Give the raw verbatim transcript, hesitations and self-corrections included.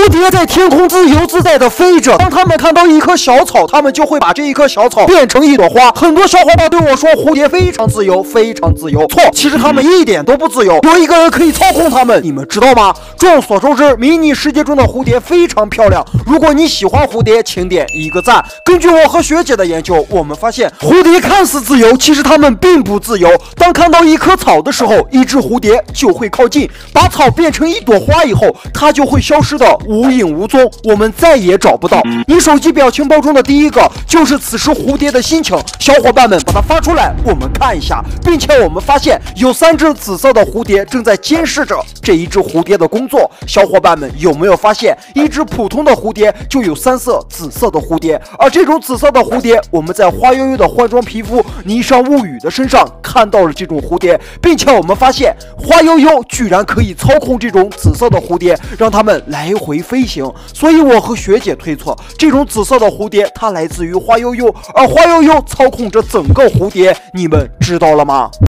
蝴蝶在天空自由自在的飞着，当它们看到一棵小草，它们就会把这一棵小草变成一朵花。很多小伙伴对我说，蝴蝶非常自由，非常自由。错，其实它们一点都不自由，有一个人可以操控它们，你们知道吗？众所周知，迷你世界中的蝴蝶非常漂亮。如果你喜欢蝴蝶，请点一个赞。根据我和学姐的研究，我们发现蝴蝶看似自由，其实它们并不自由。当看到一棵草的时候，一只蝴蝶就会靠近，把草变成一朵花以后，它就会消失的无影无踪，我们再也找不到。你手机表情包中的第一个就是此时蝴蝶的心情，小伙伴们把它发出来，我们看一下。并且我们发现有三只紫色的蝴蝶正在监视着这一只蝴蝶的工作。小伙伴们有没有发现，一只普通的蝴蝶就有三色紫色的蝴蝶，而这种紫色的蝴蝶，我们在花悠悠的换装皮肤霓裳物语的身上看到了这种蝴蝶，并且我们发现花悠悠居然可以操控这种紫色的蝴蝶，让它们来回飞行。所以我和学姐推测，这种紫色的蝴蝶它来自于花悠悠，而花悠悠操控着整个蝴蝶，你们知道了吗？